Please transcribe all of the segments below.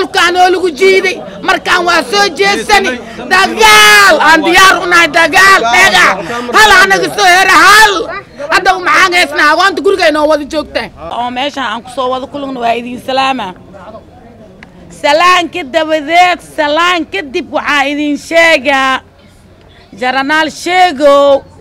دلكان لو جيدي مركان واسو جيسني دغال ان ديارنا دغال هل انا كسو هل هذا معانا اسنا وانت غورغا انو ودا جوجتان او ميشا ان كسو ودا كلنا waa idin salaama salaan kadabadeed salaan kadib waxa idin sheega jaranaal sheego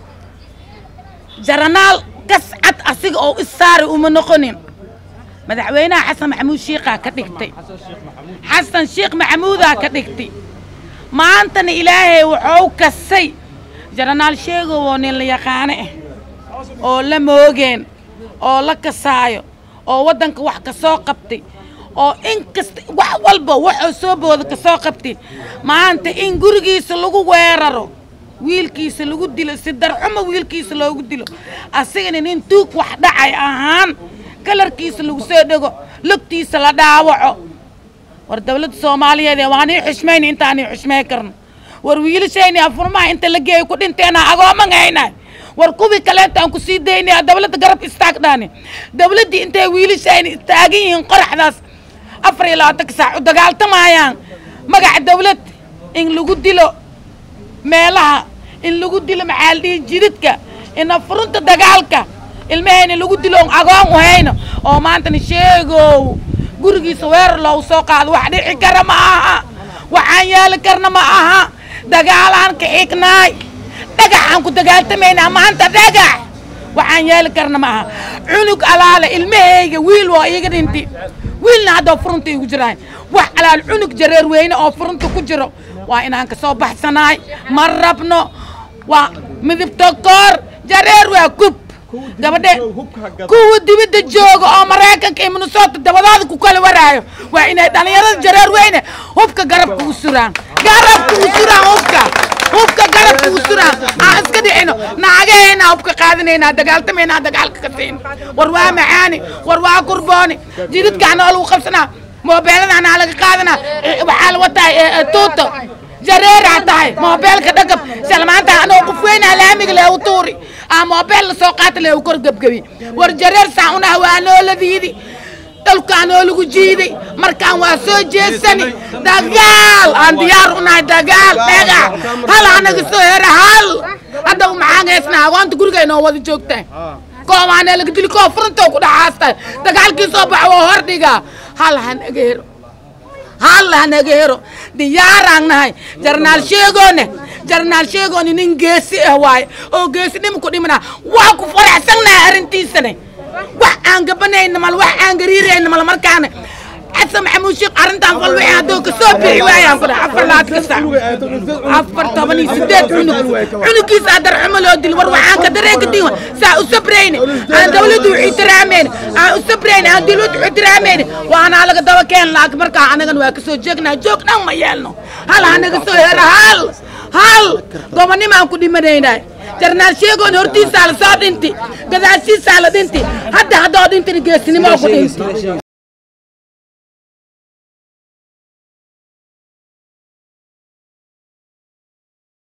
jaranaal kascad asiga oo isaari uma noqonin madaxweynaha xasan maxamuud shiiqa ka dhigtay xasan shiiq maxamuud ka dhigtay maantana ilaahay wuxuu kasay jaranaal sheego oo nin la yaqaan oo la moogeen oo la kasaayo oo wadanka wax ka soo qabtay oo in kasta wax walba wuxuu soo boodo ka soo qabtay maanta in gurigiisa lagu weeraro wiilkiisa lagu dilo si darxuma wiilkiisa loogu dilo asigana nin tuug wax dhacay ahaan kalarkiisa lagu soo dhago lugtiisa la dhaawaco war dawladda Soomaaliyeed waan ay xishmeyn intaan ay xishmeey karno war wiilashayna afurmaa inta la geeyo ku dhinteena agoomanayna war kubi kale intaan ku sii deynaa dawladda garab istaagdaani dawladda intay wiilashayna istaageen qoraxdaas 24 saac u dagaaltamayaan magaca dawlad in lagu dilo meelaha in lagu dilo maxalli jidadka in furunta dagaalka ilmahayna lagu dilo agoon u hayno oo maanta sheego gurigiisa weer loo soo qaado wax dhici kara ma aha waxaan yaali karna ma aha dagaalaan ka xignaay dhagaxan ku dagaaltamayna maanta dhagax waxaan yaali karna ma aha cunug alaala ilmahayga wiil waa iyaga dhinti wiilna hadda furunta igu jiraan wax alaal cunug jareer weyne oo furunta ku jiro waa inaan ka soo baxsanaay ma rabno waa midibta koor jareer waa kub gabadhe kuwa dibadda jooga oo Mareykanka iyo Minnesota dabadooda ku kala waraayo waa inay dhalinyarada jareer weyne hubka garabka u suraan hubka garabka u suraan aan iska dhicino naagaheena hubka qaadanayna dagaaltamayna dagaalka ka tiin war waa macaani war waa qurbooni jidadkaana lagu qabsanaa moobeelada laga qaadana waxa la wataa tuuto jareer tahay moobeelka dhagab salmaanta anoo qof weyn laamiga leh u tuuri موبيل سوقات له وكرجبجبي ورجرير ساعنا وانولديدي دلكان لو جيدي مركان واسو جيسني دغال ان ديارنا دغال هل انا كسو هل هذا معانا اسنا وانت غورغا انو ودا جوجتان كوم انا لا دلي كو فرنتو ku dhaxaasta dagaalkii soo baxo hordhiga hal hanageero diyaaraan nahay jarnaal sheegone nin geesi ah waay oo geesinimo ku dhimana wax ku faraxsanahay arintiisana wax aan gabanayna mal wax aan gariirayna mal markaan حسن محمود شيخ أرنتان قلبي هذوك سوبي وايا كنا عفر لا تكسر عفر طبني سدات عنك يسادر عمل ودي الوروعان كدريك ديوان سا أسبرين أنا دولة وحترامين أسبرين أنا دولة وحترامين وأنا على قدوا كان لاك مركا أنا كنا كسو جوكنا ما يالنا هل أنا كسو هل قومني ما أكون دمرينا جرنال شيء نورتي سال صاد انتي قداسي سال انتي هذا انتي نجسني ما أكون